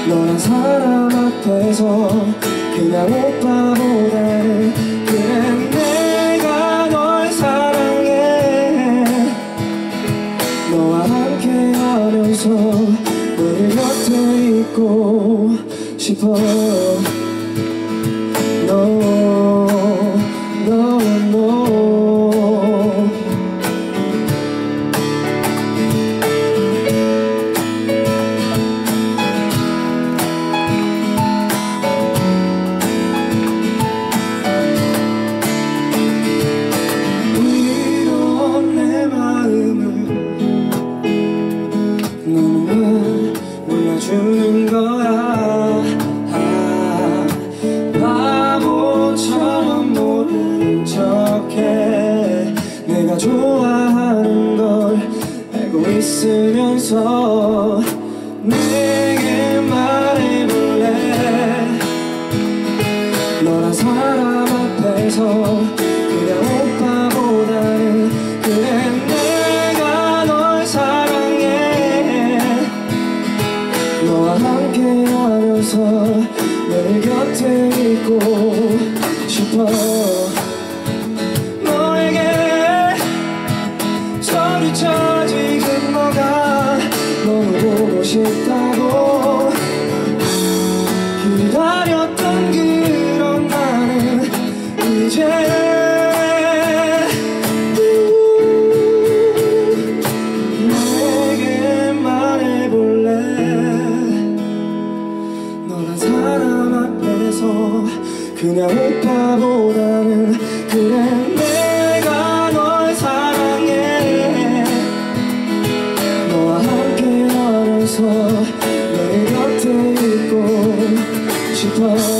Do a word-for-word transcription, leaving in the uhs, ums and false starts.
너란 사람 앞에서 그냥 오빠보다는 그래 내가 널 사랑해. 너와 함께 하면서 늘 곁에 있고 싶어. No, no, no. 이런 내 마음을 너는 몰라주는 거야. 바보처럼 모른 척해. 내가 좋아하는 걸 알고 있으면서 내게 말해볼래. 너란 사람 앞에서 그냥 오빠보다는 그래 내가 널 사랑해. 너와 함께 하면서 늘 곁에 있고 싶어. 너에게 소리쳐 지금 너가 너무 보고 싶다고. 기다렸던 그런 나는 이제 너에게 말해볼래. 너란 사람 앞에서 그냥 오빠보다는 그래 내가 널 사랑해. 너와 함께 하면서 내 곁에 있고 싶어.